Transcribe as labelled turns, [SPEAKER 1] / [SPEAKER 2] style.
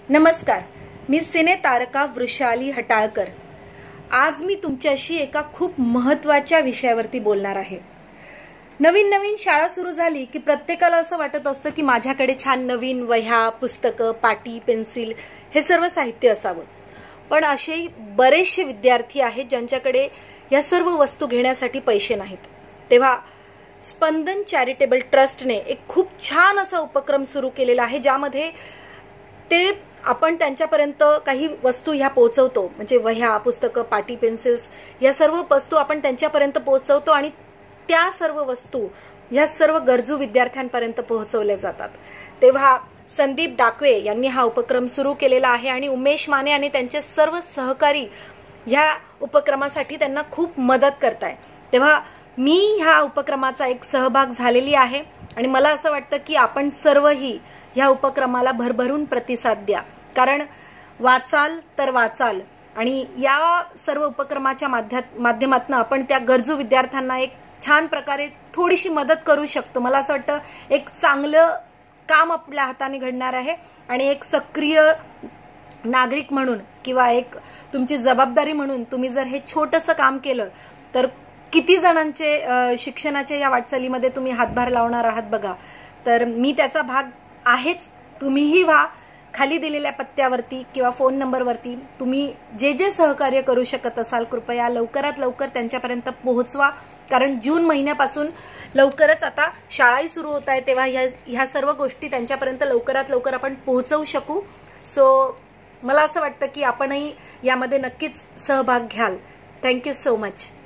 [SPEAKER 1] नमस्कार, मी सिने तारका वृषाली हटाळकर। आज मी तुमच्याशी एका खूप महत्त्वाच्या विषयावरती बोलणार आहे। नवीन शाळा सुरू झाली की प्रत्येकाला असं वाटत असतं की माझ्याकडे छान नवीन वह्या, पुस्तकं, पाटी, पेन्सिल हे सर्व साहित्य असावं। पण असे बरेचसे विद्यार्थी आहेत ज्यांच्याकडे या सर्व वस्तू घेण्यासाठी पैसे नाहीत। तेव्हा स्पंदन चॅरिटेबल ट्रस्टने एक खूप छान असा उपक्रम सुरू केलेला आहे, ज्यामध्ये ते आपण त्यांच्यापर्यंत काही वस्तू ह्या पोहोचवतो। म्हणजे वह्या, पुस्तकं, पाटी, पेन्सिल्स या सर्व वस्तू आपण त्यांच्यापर्यंत पोहोचवतो आणि त्या सर्व वस्तू या सर्व गरजू विद्यार्थ्यांपर्यंत पोहोचवल्या जातात। तेव्हा संदीप डाकवे यांनी हा उपक्रम सुरू केलेला आहे आणि उमेश माने आणि त्यांचे सर्व सहकारी ह्या उपक्रमासाठी त्यांना खूप मदत करताय। तेव्हा मी ह्या उपक्रमाचा एक सहभाग झालेली आहे आणि मला असं वाटतं की आपण सर्वही ह्या उपक्रमाला भरभरून प्रतिसाद द्या, कारण वाचाल तर वाचाल आणि या सर्व उपक्रमाच्या माध्यमातून आपण त्या गरजू विद्यार्थ्यांना एक छान प्रकारे थोडीशी मदत करू शकतो। मला असं वाटतं एक चांगलं काम आपल्या हाताने घडणार आहे आणि एक सक्रिय नागरिक म्हणून किंवा एक तुमची जबाबदारी म्हणून तुम्ही जर हे छोटंसं काम केलं तर किती जणांचे शिक्षणाच्या या वाटचालीमध्ये तुम्ही हातभार लावणार आहात बघा। तर मी त्याचा भाग आहेच, तुम्हीही व्हा। खाली दिलेल्या पत्त्यावरती किंवा फोन नंबरवरती तुम्ही जे सहकार्य करू शकत असाल कृपया लवकरात लवकर त्यांच्यापर्यंत पोहोचवा, कारण जून महिन्यापासून लवकरच आता शाळाही सुरू होत आहे। तेव्हा ह्या सर्व गोष्टी त्यांच्यापर्यंत लवकरात लवकर आपण पोहोचवू शकू। मला असं वाटतं की आपणही यामध्ये नक्कीच सहभाग घ्याल। Thank you so much.